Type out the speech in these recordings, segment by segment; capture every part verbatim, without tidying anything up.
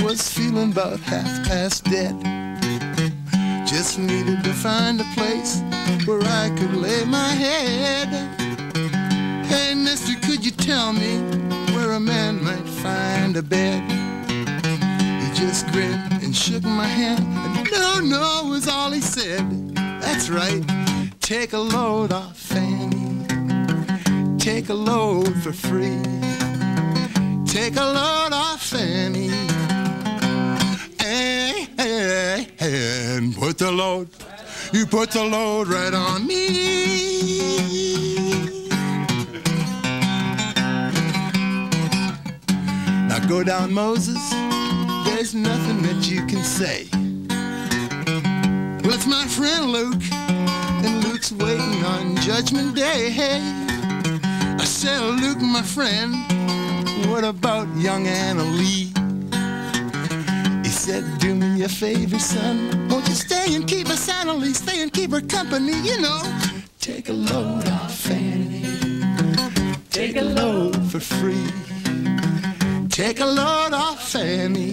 was feeling about half past dead. Just needed to find a place where I could lay my head. Hey, mister, could you tell me where a man might find a bed? He just grinned and shook my hand, and no, no was all he said. That's right, take a load off Fanny, take a load for free. Take a load off Fanny, hey, hey, and put the load, you put the load right on me. Now go down, Moses, there's nothing that you can say. Well, it's my friend Luke, and Luke's waiting on Judgment Day. Hey, I said, Luke, my friend, what about young Anna Lee? He said, do me a favor, son, won't you stay and keep us Anna Lee, stay and keep her company, you know. Take a load off Fanny, take a load for free. Take a load off Fanny,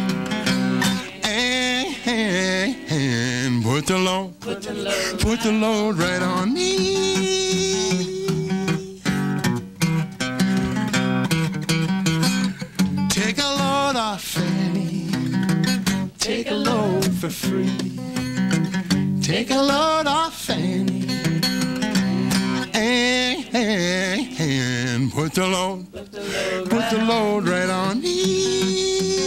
and, and, and put the load, put the load, put the load right on me. Take a load off Fanny, take a load for free. Take a load off Fanny, and, and, and put the load, put the load, put the load right on me.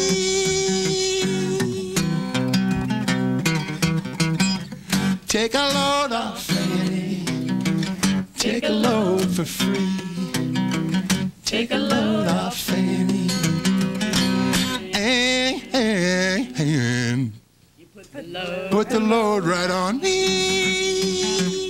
Take a load off Fanny, take a load for free. Take a load off Fanny, and, and, and put the load, put the load right on me.